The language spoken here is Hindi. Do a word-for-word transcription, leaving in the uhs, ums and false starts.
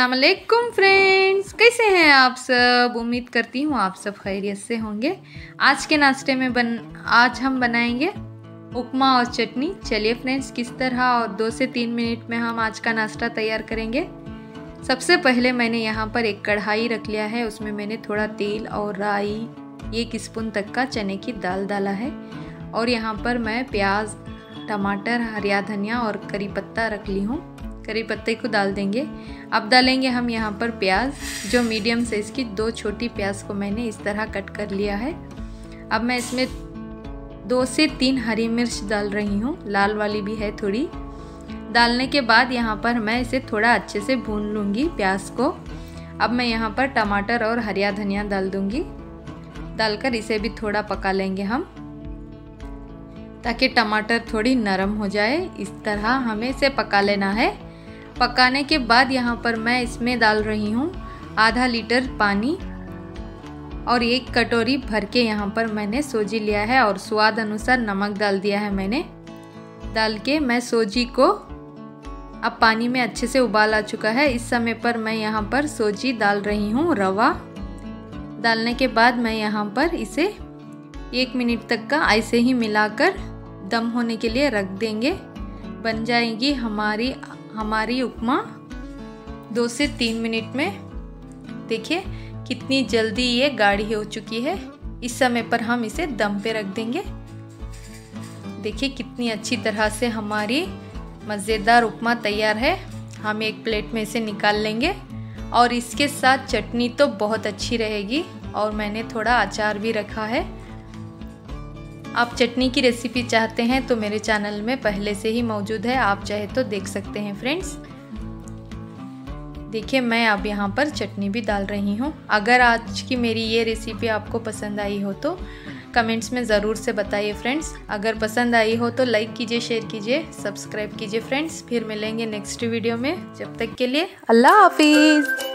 अस्सलाम वालेकुम फ्रेंड्स, कैसे हैं आप सब। उम्मीद करती हूँ आप सब खैरियत से होंगे। आज के नाश्ते में बन आज हम बनाएंगे उपमा और चटनी। चलिए फ्रेंड्स, किस तरह और दो से तीन मिनट में हम आज का नाश्ता तैयार करेंगे। सबसे पहले मैंने यहाँ पर एक कढ़ाई रख लिया है, उसमें मैंने थोड़ा तेल और राई, एक स्पून तक का चने की दाल डाला है। और यहाँ पर मैं प्याज, टमाटर, हरिया धनिया और करी पत्ता रख ली हूँ। करी पत्ते को डाल देंगे। अब डालेंगे हम यहाँ पर प्याज, जो मीडियम साइज़ की दो छोटी प्याज को मैंने इस तरह कट कर लिया है। अब मैं इसमें दो से तीन हरी मिर्च डाल रही हूँ, लाल वाली भी है थोड़ी। डालने के बाद यहाँ पर मैं इसे थोड़ा अच्छे से भून लूँगी प्याज को। अब मैं यहाँ पर टमाटर और हरिया धनिया डाल दूँगी। डालकर इसे भी थोड़ा पका लेंगे हम, ताकि टमाटर थोड़ी नरम हो जाए। इस तरह हमें इसे पका लेना है। पकाने के बाद यहाँ पर मैं इसमें डाल रही हूँ आधा लीटर पानी और एक कटोरी भर के यहाँ पर मैंने सोजी लिया है और स्वाद अनुसार नमक डाल दिया है मैंने। डाल के मैं सोजी को, अब पानी में अच्छे से उबाल आ चुका है। इस समय पर मैं यहाँ पर सोजी डाल रही हूँ, रवा। डालने के बाद मैं यहाँ पर इसे एक मिनट तक का ऐसे ही मिलाकर दम होने के लिए रख देंगे। बन जाएगी हमारी हमारी उपमा दो से तीन मिनट में। देखिए कितनी जल्दी ये गाढ़ी हो चुकी है। इस समय पर हम इसे दम पे रख देंगे। देखिए कितनी अच्छी तरह से हमारी मज़ेदार उपमा तैयार है। हम एक प्लेट में इसे निकाल लेंगे और इसके साथ चटनी तो बहुत अच्छी रहेगी। और मैंने थोड़ा अचार भी रखा है। आप चटनी की रेसिपी चाहते हैं तो मेरे चैनल में पहले से ही मौजूद है, आप चाहे तो देख सकते हैं फ्रेंड्स। देखिए मैं अब यहाँ पर चटनी भी डाल रही हूँ। अगर आज की मेरी ये रेसिपी आपको पसंद आई हो तो कमेंट्स में ज़रूर से बताइए फ्रेंड्स। अगर पसंद आई हो तो लाइक कीजिए, शेयर कीजिए, सब्सक्राइब कीजिए फ्रेंड्स। फिर मिलेंगे नेक्स्ट वीडियो में। जब तक के लिए अल्लाह हाफिज़।